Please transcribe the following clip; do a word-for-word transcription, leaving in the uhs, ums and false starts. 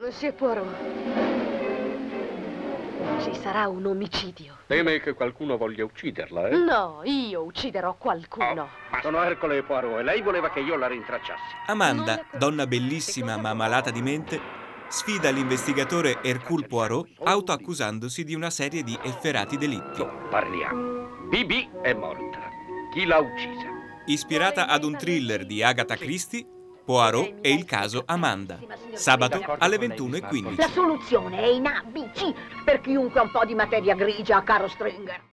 Monsieur Poirot, ci sarà un omicidio. Teme che qualcuno voglia ucciderla, eh? No, io ucciderò qualcuno. Oh, ma sono Ercole Poirot e lei voleva che io la rintracciassi. Amanda, donna bellissima ma malata di mente, sfida l'investigatore Hercule Poirot autoaccusandosi di una serie di efferati delitti. Parliamo. Bibi è morta. Chi l'ha uccisa? Ispirata ad un thriller di Agatha Christie, Poirot e il caso Amanda. Sabato alle ventuno e quindici. La soluzione è in A B C per chiunque ha un po' di materia grigia, caro Stringer.